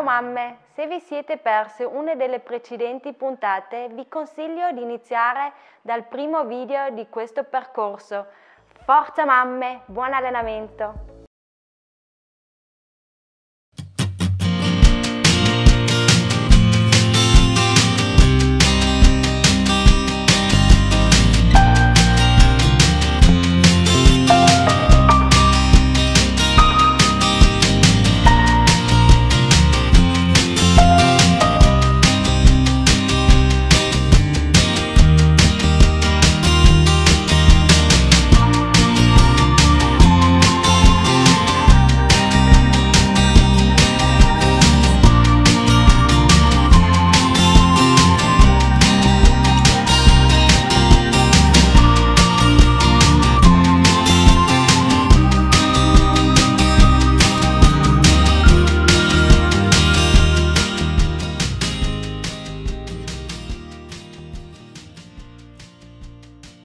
mamme, se vi siete perse una delle precedenti puntate, vi consiglio di iniziare dal primo video di questo percorso. Forza mamme, buon allenamento!